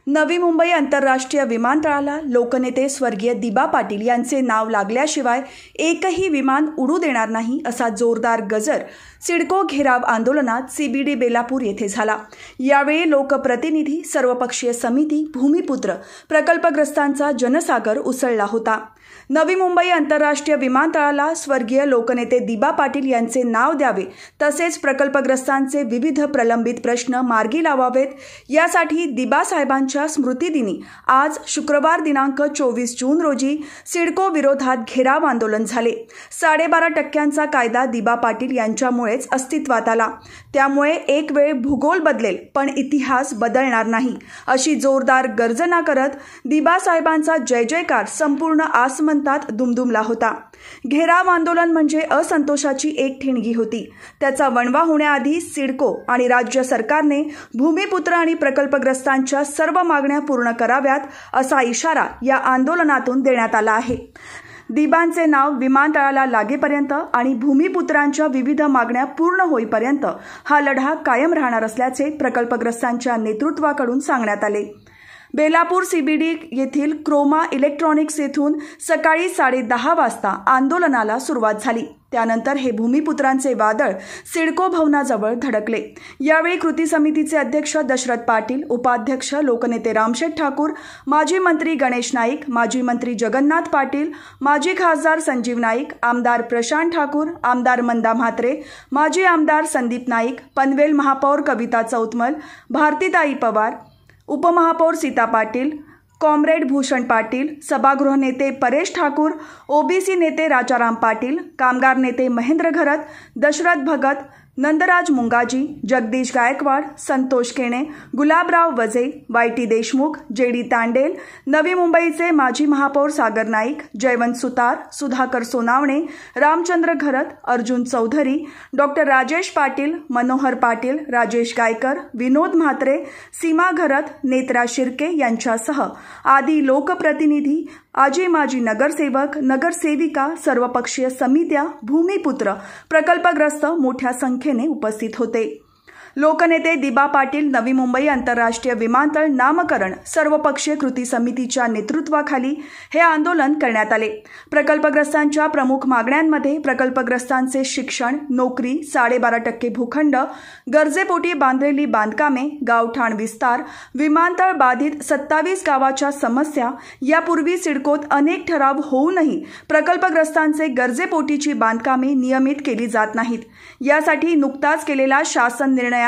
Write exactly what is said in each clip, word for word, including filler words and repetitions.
नवी मुंबई आंतरराष्ट्रीय विमानतळाला लोकनेते स्वर्गीय दिबा पाटील यांचे नाव लागल्याशिवाय एकही विमान उडू देणार नाही असा जोरदार गजर सिडको घेराव आंदोलनात सीबीडी बेलापूर येथे झाला। यावेळी लोकप्रतिनिधी, सर्वपक्षीय समिती, भूमिपुत्र, प्रकल्पग्रस्तांचा जनसागर उसळला होता। नवी मुंबई आंतरराष्ट्रीय विमानतळाला स्वर्गीय लोकनेते दिबा पाटील यांचे नाव द्यावे तसेच प्रकल्पग्रस्तांचे विविध प्रलंबित प्रश्न मार्गी लावावेत यासाठी दिबा साहेबांच्या स्मृतिदिनी आज शुक्रवार दिनांक चोवीस जून रोजी सिडको विरोधात घेराव आंदोलन झाले। साडेबारा टक्क्यांचा कायदा दिबा पाटील यांच्यामुळेच अस्तित्वात आला, त्यामुळे एक वेळ भूगोल बदलेल पण इतिहास बदलणार नाही अशी जोरदार गर्जना करत दिबा साहेबांचा जय जयकार संपूर्ण आसमंतात दुमदुमला होता। घेराव आंदोलन म्हणजे असंतोषाची एक ठिणगी होती। त्याचा वणवा होण्याआधी सिडको आणि राज्य सरकारने भूमिपुत्र आणि प्रकल्पग्रस्तांच्या सर्व मागण्या पूर्ण कराव्यात असा इशारा या आंदोलनातून देण्यात आला आहे। दिबांचे नाव विमानतळाला लागेपर्यंत आणि भूमिपुत्रांच्या विविध मागण्या पूर्ण होईपर्यंत हा लढा कायम राहणार असल्याचे प्रकल्पग्रस्तांच्या नेतृत्वाकडून सांगण्यात आले। बेलापूर सीबीडी येथील क्रोमा इलेक्ट्रॉनिक्स येथून सकाळी साडे दहा वाजता आंदोलनाला सुरुवात झाली। त्यानंतर हे भूमिपुत्रांचे वादळ सिडको भवनाजवळ धडकले। यावेळी कृती समितीचे अध्यक्ष दशरथ पाटील, उपाध्यक्ष लोकनेते रामशेठ ठाकूर, माजी मंत्री गणेश नाईक, माजी मंत्री जगन्नाथ पाटील, माजी खासदार संजीव नाईक, आमदार प्रशांत ठाकूर, आमदार मंदा म्हात्रे, माजी आमदार संदीप नाईक, पनवेल महापौर कविता चौतमल, भारतीताई पवार, उपमहापौर सीता पाटील, कॉम्रेड भूषण पाटील, सभागृह नेते परेश ठाकूर, ओबीसी नेते राजाराम पाटील, कामगार नेते महेंद्र घरत, दशरथ भगत, नंदराज मुंगाजी, जगदीश गायकवाड, संतोष केणे, गुलाबराव वजे, वायटी देशमुख, जेडी तांडेल, नवी मुंबईचे माजी महापौर सागर नाईक, जयवंत सुतार, सुधाकर सोनावणे, रामचंद्र घरत, अर्जुन चौधरी, डॉक्टर राजेश पाटील, मनोहर पाटील, राजेश गायकर, विनोद म्हात्रे, सीमा घरत, नेत्रा शिर्के यांच्यासह आदी लोकप्रतिनिधी, आजी माजी नगरसेवक, नगरसेविका, सर्वपक्षीय समित्या, भूमिपुत्र, प्रकल्पग्रस्त मोठ्या संख्येने उपस्थित होते। लोकनेते दिबा पाटील नवी मुंबई आंतरराष्ट्रीय विमानतळ नामकरण सर्वपक्षीय कृती समितीच्या नेतृत्वाखाली हे आंदोलन करण्यात आले। प्रकल्पग्रस्तांच्या प्रमुख मागण्यांमध्ये प्रकल्पग्रस्तांचे शिक्षण, नोकरी, साडेबारा टक्के भूखंड, गरजेपोटी बांधलेली बांधकामे, गावठाण विस्तार, विमानतळ बाधित सत्तावीस गावाच्या समस्या, यापूर्वी सिडकोत अनेक ठराव होऊनही प्रकल्पग्रस्तांचे गरजेपोटीची बांधकामे नियमित केली जात नाहीत, यासाठी नुकताच केलेला शासन निर्णयात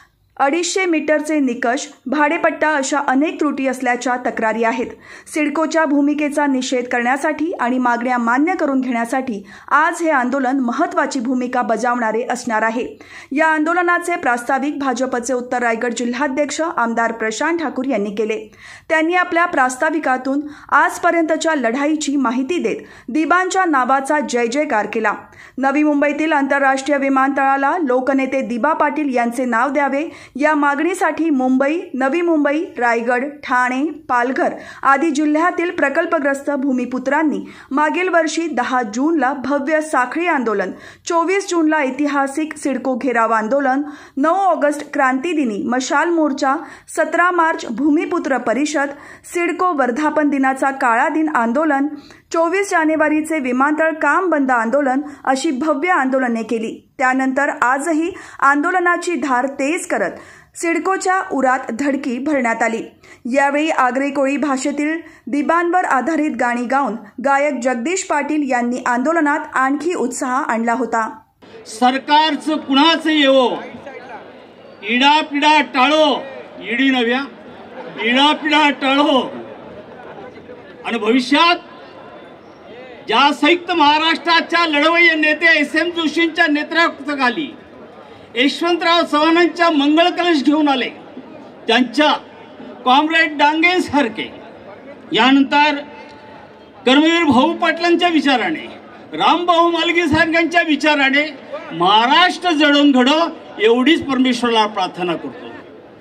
अडीचशे मीटरचे निकष, भाडेपट्टा अशा अनेक त्रुटी असल्याच्या तक्रारी आहेत। सिडकोच्या भूमिकेचा निषेध करण्यासाठी आणि मागण्या मान्य करून घेण्यासाठी आज हे आंदोलन महत्त्वाची भूमिका बजावणारे असणार आहे। या आंदोलनाचे प्रास्ताविक भाजपचे उत्तर रायगड जिल्हाध्यक्ष आमदार प्रशांत ठाकूर यांनी केले। त्यांनी आपल्या प्रास्ताविकातून आजपर्यंतच्या लढाईची माहिती देत दिबांच्या नावाचा जय जयकार केला। नवी मुंबईतील आंतरराष्ट्रीय विमानतळाला लोकनेते दिबा पाटील यांचे नाव द्यावे या मागणीसाठी मुंबई, नवी मुंबई, रायगड, ठाणे, पालघर आदी जिल्ह्यातील प्रकल्पग्रस्त भूमिपुत्रांनी मागील वर्षी दहा जूनला भव्य साखळी आंदोलन, चोवीस जूनला ऐतिहासिक सिडको घेराव आंदोलन, नऊ ऑगस्ट क्रांतीदिनी मशाल मोर्चा, सतरा मार्च भूमिपुत्र परिषद, सिडको वर्धापन दिनाचा काळा दिन आंदोलन, चोवीस जानेवारीचे विमानतळ काम बंद आंदोलन अशी भव्य आंदोलने केली। त्यानंतर आजही आंदोलनाची धार तेज करत सिडकोच्या उरात धडकी भरण्यात आली। यावेळी आगरी कोळी भाषेतील दिबांवर आधारित गाणी गाऊन गायक जगदीश पाटील यांनी आंदोलनात आणखी उत्साह आणला होता। सरकारचं कुणाचं येवो, इडापिडा टाळो, इडी नव्या इडापिडा टाळो आणि भविष्यात ज्या संयुक्त महाराष्ट्राच्या लढवय्ये नेते एस एम जोशींच्या नेतृत्वाखाली यशवंतराव चव्हाणांच्या मंगळ कलश घेऊन आले, त्यांच्या कॉम्रेड डांगेंसारखे, यानंतर कर्मवीर भाऊ पाटलांच्या विचाराने, रामभाऊ मालगी सारख्यांच्या विचाराने महाराष्ट्र जडून घडो एवढीच परमेश्वराला प्रार्थना करतो।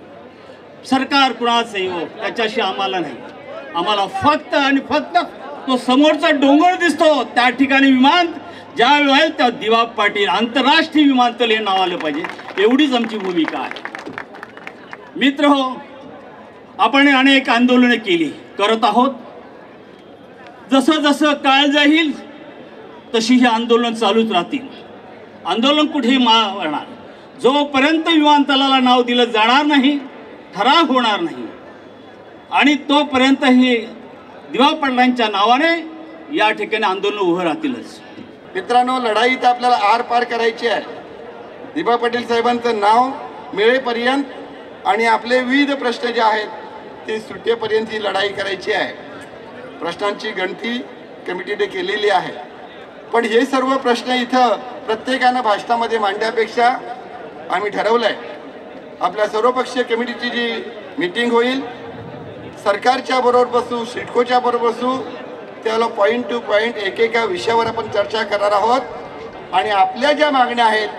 सरकार कुणाचं येवो त्याच्याशी आम्हाला नाही, आम्हाला फक्त आणि फक्त तो समोरचा डोंगर दिसतो त्या ठिकाणी विमान ज्या वेळेला त्या दिबा पाटील आंतरराष्ट्रीय विमानतळ हे नाव आलं पाहिजे, एवढीच आमची भूमिका आहे। मित्र हो, आपण अनेक आंदोलने केली, करत आहोत. जसं जसं काळ जाईल तशी ही आंदोलन चालूच राहतील. आंदोलन कुठेही मावणार जोपर्यंत विमानतळाला नाव दिलं जाणार नाही, ठराव होणार नाही, आणि तोपर्यंत ही दिवा पाटलांच्या नावाने या ठिकाणी आंदोलन उभं राहतीलच. मित्रांनो, लढाई तर आपल्याला आर पार करायची आहे. दिबा पाटील साहेबांचं नाव मिळेपर्यंत आणि आपले विविध प्रश्न जे आहेत ते सुटेपर्यंत ही लढाई करायची आहे. प्रश्नांची गणती कमिटीने केलेली आहे, पण हे सर्व प्रश्न इथं प्रत्येकानं भाषणामध्ये मांडण्यापेक्षा आम्ही ठरवलं आहे आपल्या सर्वपक्षीय कमिटीची जी मीटिंग होईल, सरकारच्या बरोबर बसू, सिडकोच्या बरोबर बसू, त्याला पॉईंट टू पॉईंट एकेका विषयावर आपण चर्चा करणार आहोत. आणि आपल्या ज्या मागण्या आहेत,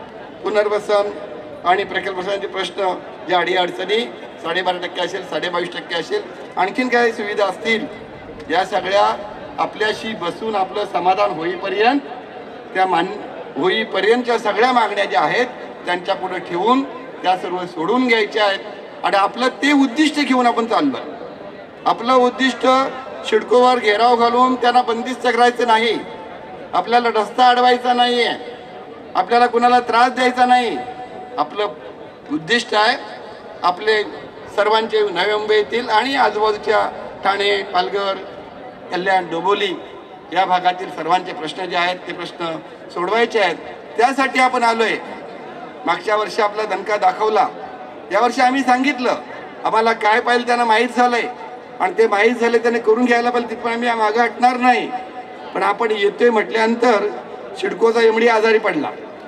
पुनर्वसन आणि प्रकल्पाचे प्रश्न, ज्या अडीअडचणी साडेबारा टक्के असेल, साडेबावीस टक्के असेल, आणखीन काही सुविधा असतील, या सगळ्या आपल्याशी बसून आपलं समाधान होईपर्यंत, त्या मान होईपर्यंतच्या सगळ्या मागण्या ज्या आहेत त्यांच्या पुढे ठेवून त्या सर्व सोडून घ्यायच्या आहेत. आणि आपलं ते उद्दिष्ट घेऊन आपण चाललो. आपलं उद्दिष्ट सिडकोवर घेराव घालून त्यांना बंदिस्त करायचं नाही, आपल्याला रस्ता अडवायचा नाही आहे, आपल्याला कुणाला त्रास द्यायचा नाही. आपलं उद्दिष्ट आहे आपले सर्वांचे नवी मुंबई येथील आणि आजूबाजूच्या ठाणे, पालघर, कल्याण, डोंबिवली या भागातील सर्वांचे प्रश्न जे आहेत ते प्रश्न सोडवायचे आहेत. त्यासाठी आपण आलोय. मागच्या वर्षी आपला दणका दाखवला, यावर्षी आम्ही सांगितलं आम्हाला काय पाहिजे त्यांना माहीत झालंय, आणि ते माहीत झाले त्याने करून घ्यायला पाहिजे, तिथं आम्ही मागं हटणार नाही. पण आपण येतोय म्हटल्यानंतर सिडकोचा एमडी आजारी पडला.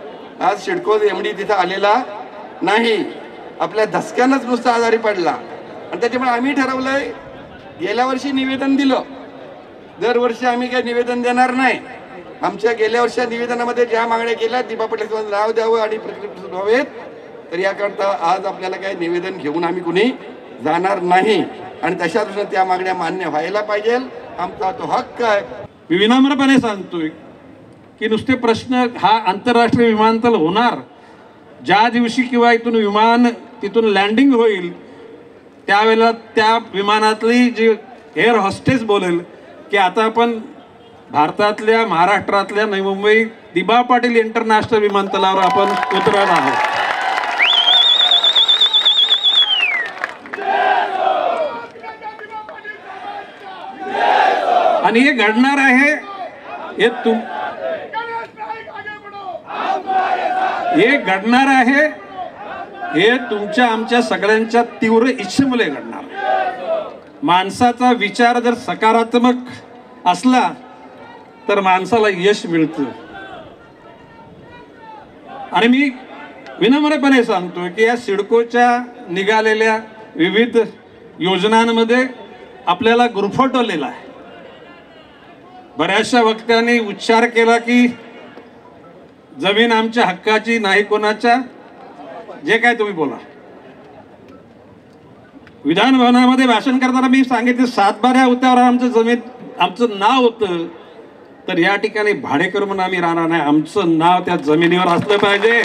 आज सिडकोचा एमडी तिथं आलेला नाही, आपल्या धसक्यानंच नुसता आजारी पडला. आणि त्याच्यामुळे आम्ही ठरवलंय, गेल्या वर्षी निवेदन दिलं, दरवर्षी आम्ही काही निवेदन देणार नाही. आमच्या गेल्या वर्षी निवेदनामध्ये ज्या मागण्या केल्या, दिबा पाटील नाव द्यावं आणि प्रकल्प व्हावेत, तर याकरता आज आपल्याला काही निवेदन घेऊन आम्ही कुणी जाणार नाही. आणि तशा दृष्टीने त्या मागण्या मान्य व्हायला पाहिजे, आमचा तो हक्क आहे. मी विनम्रपणे सांगतोय की नुसते प्रश्न, हा आंतरराष्ट्रीय विमानतळ होणार ज्या दिवशी किंवा इथून विमान तिथून लँडिंग होईल त्यावेळेला त्या विमानातली जी एअर हॉस्टेस बोलेल की आता आपण भारतातल्या, महाराष्ट्रातल्या नवी मुंबई दिबा पाटील इंटरनॅशनल विमानतळावर आपण उतरणार आहोत. आणि हे घडणार आहे, हे तुम हे घडणार आहे हे तुमच्या आमच्या सगळ्यांच्या तीव्र इच्छेमुळे घडणार. माणसाचा विचार जर सकारात्मक असला तर माणसाला यश मिळतं. आणि मी विनम्रपणे सांगतो की या सिडकोच्या निघालेल्या विविध योजनांमध्ये आपल्याला गुरफटवलेला आहे. बऱ्याचशा वक्त्यांनी उच्चार केला की जमीन आमच्या हक्काची नाही, कोणाच्या, जे काय तुम्ही बोला. विधान भवनामध्ये भाषण करताना मी सांगितलं, सातबाऱ्या होत्यावर आमचं जमीन, आमचं नाव होतं, तर या ठिकाणी भाडेकर म्हणून आम्ही राहणार नाही, आमचं नाव त्या जमिनीवर असलं पाहिजे.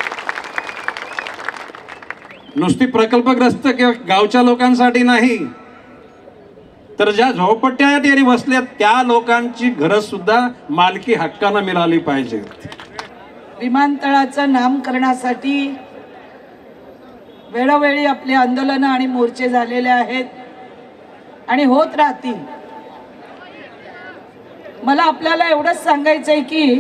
नुसती प्रकल्पग्रस्त किंवा गावच्या लोकांसाठी नाही, तर ज्या झोपडपट्ट्या या ठिकाणी बसल्या त्या लोकांची घरं सुद्धा मालकी हक्कानं मिळाली पाहिजेत. विमानतळाचं नामकरणासाठी वेळोवेळी आपले आंदोलनं आणि मोर्चे झालेले आहेत आणि होत राहतील. मला आपल्याला एवढंच सांगायचं आहे की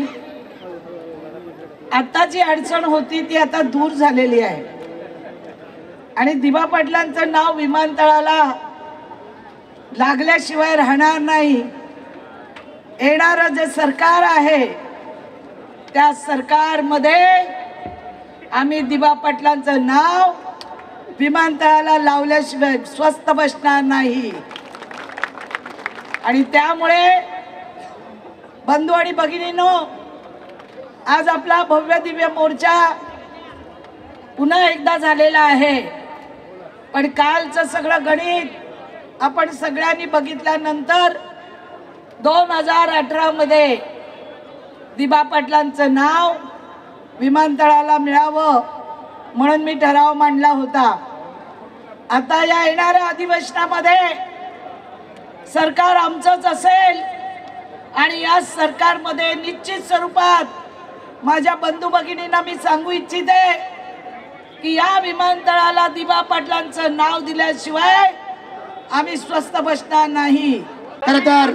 आता जी अडचण होती ती आता दूर झालेली आहे आणि दिबा पाटलांचं नाव विमानतळाला लागल्याशिवाय राहणार नाही. येणारं जे सरकार आहे त्या सरकारमध्ये आम्ही दिबा पाटलांचं नाव विमानतळाला लावल्याशिवाय स्वस्थ बसणार नाही. आणि त्यामुळे बंधू आणि भगिनींनो, आज आपला भव्य दिव्य मोर्चा पुन्हा एकदा झालेला आहे. पण कालचं सगळं गणित आपण सगळ्यांनी बघितल्यानंतर दोन हजार अठरा मध्ये दिबा पाटलांचं नाव विमानतळाला मिळावं म्हणून मी ठराव मांडला होता. आता या येणाऱ्या अधिवेशनामध्ये सरकार आमचंच असेल आणि या सरकारमध्ये निश्चित स्वरूपात माझ्या बंधू भगिनींना मी सांगू इच्छिते की या विमानतळाला दिबा पाटलांचं नाव दिल्याशिवाय आम्ही स्वस्थ बसणार नाही। खरं तर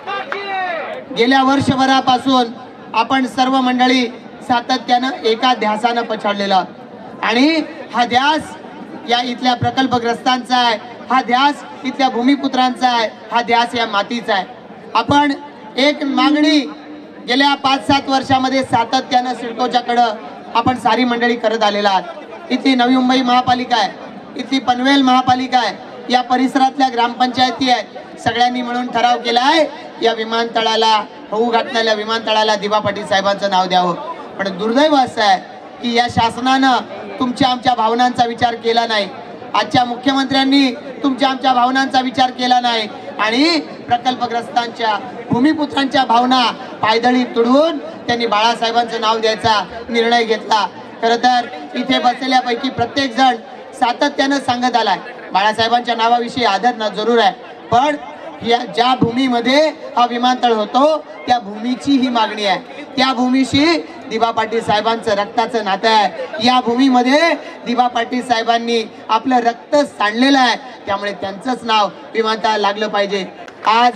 गेल्या वर्षभरापासून आपण सर्व मंडळी सातत्यानं एका ध्यासानं पछाडलेला आणि हा ध्यास या इथल्या प्रकल्पग्रस्तांचा आहे, हा ध्यास इथल्या भूमिपुत्रांचा आहे, हा ध्यास या मातीचा आहे। आपण एक मागणी गेल्या पाच सात वर्षामध्ये सातत्यानं सिडकोच्याकडं आपण सारी मंडळी करत आलेला आहात। इथली नवी मुंबई महापालिका आहे, इथली पनवेल महापालिका आहे, या परिसरातल्या ग्रामपंचायती आहेत, सगळ्यांनी मिळून ठराव केला आहे या विमानतळाला होऊ घातलेल्या विमानतळाला दिबा पाटील साहेबांचं नाव द्यावं। पण दुर्दैव असं आहे की या शासनानं तुमच्या आमच्या भावनांचा विचार केला नाही, आजच्या मुख्यमंत्र्यांनी तुमच्या आमच्या भावनांचा विचार केला नाही आणि प्रकल्पग्रस्तांच्या भूमिपुत्रांच्या भावना पायदळी तुडवून त्यांनी बाळासाहेबांचं नाव द्यायचा निर्णय घेतला। खरं तर इथे बसलेल्यापैकी प्रत्येक जण सातत्यानं सांगत आलाय बाळासाहेबांच्या नावाविषयी आदर ना जरूर आहे, पण या ज्या भूमीमध्ये हा विमानतळ होतो त्या भूमीची ही मागणी आहे, त्या भूमीशी दिबा पाटील साहेबांचं रक्ताचं नातं आहे। या भूमीमध्ये दिबा पाटील साहेबांनी आपलं रक्त सांडलेलं आहे, त्यामुळे त्यांचंच नाव विमानतळ लागलं पाहिजे। आज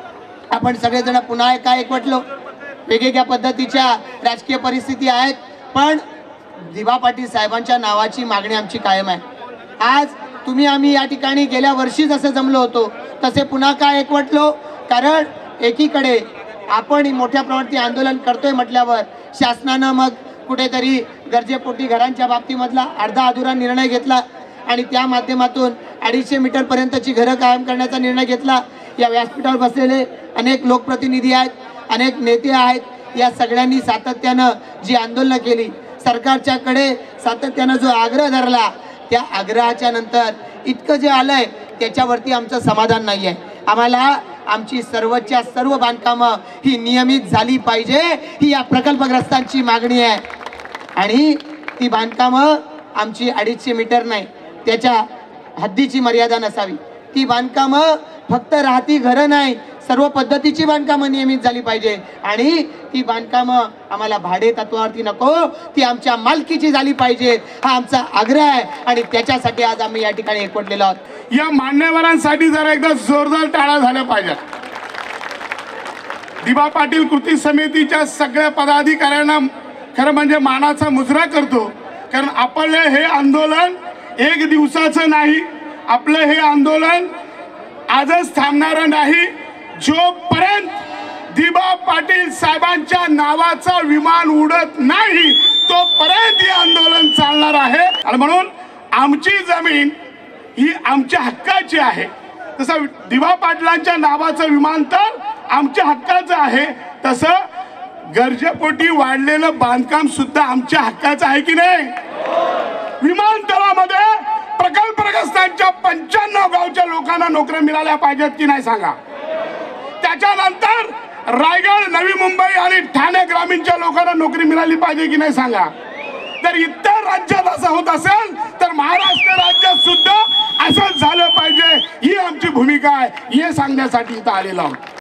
आपण सगळेजण पुन्हा एका एकवटलो, वेगवेगळ्या पद्धतीच्या राजकीय परिस्थिती आहेत, पण दिबा पाटील साहेबांच्या नावाची मागणी आमची कायम आहे। आज तुम्ही आम्ही या ठिकाणी गेल्या वर्षी जसं जमलो होतो तसे पुन्हा का एकवटलो, कारण एकीकडे आपण मोठ्या प्रमाणात आंदोलन करतोय म्हटल्यावर शासनानं मग कुठेतरी गरजेपोटी घरांच्या बाबतीमधला अर्धा अधुरा निर्णय घेतला आणि त्या माध्यमातून अडीचशे मीटर पर्यंतची घरं कायम करण्याचा निर्णय घेतला। या व्यासपीठावर बसलेले अनेक लोकप्रतिनिधी आहेत, अनेक नेते आहेत, या सगळ्यांनी सातत्यानं जी आंदोलनं केली, सरकारच्याकडे सातत्यानं जो आग्रह धरला, त्या आग्रहाच्या नंतर इतकं जे आलंय त्याच्यावरती आमचं समाधान नाही आहे। आम्हाला आमची सर्वच्या सर्व बांधकामं ही नियमित झाली पाहिजे, ही या प्रकल्पग्रस्तांची मागणी आहे आणि ती बांधकामं आमची अडीचशे मीटर नाही, त्याच्या हद्दीची मर्यादा नसावी। ती बांधकामं फक्त राहती घरं नाही, सर्व पद्धतीची बांधकामं नियमित झाली पाहिजे आणि ती बांधकामं आम्हाला भाडे तत्वावरती नको, ती आमच्या मालकीची झाली पाहिजेत, हा आमचा आग्रह आहे आणि त्याच्यासाठी आज आम्ही या ठिकाणी एकवटलेलो आहोत। या मान्यवरांसाठी जरा एकदा जोरदार टाळ्या झाल्या पाहिजेत। दिबा पाटील कृती समितीच्या सगळ्या पदाधिकाऱ्यांना खरं म्हणजे मानाचा मुजरा करतो, कारण आपलं हे आंदोलन एक दिवसाचं नाही, आपलं हे आंदोलन आजच थांबणारं नाही। जोपर्यंत दिबा पाटील साहेबांच्या नावाचा विमान उडत नाही तोपर्यंत हे आंदोलन चालणार आहे आणि म्हणून आमची जमीन ही आमच्या हक्काची आहे। तसं दिबा पाटलांच्या नावाचं विमानतळ आमच्या हक्काचं आहे, तसं गरजेपोटी वाढलेलं बांधकाम सुद्धा आमच्या हक्काचं आहे की नाही। विमानतळामध्ये प्रकल्पग्रस्तांच्या पंच्याण्णव गावच्या लोकांना नोकऱ्या मिळाल्या पाहिजेत की नाही सांगा। त्याच्यानंतर रायगड, नवी मुंबई आणि ठाणे ग्रामीणच्या लोकांना नोकरी मिळाली पाहिजे की नाही सांगा। जर इतर राज्यात असं होत असेल तर महाराष्ट्र राज्यात सुद्धा असंच झालं पाहिजे, ही आमची भूमिका आहे, हे सांगण्यासाठी इथं आलेलो आहोत।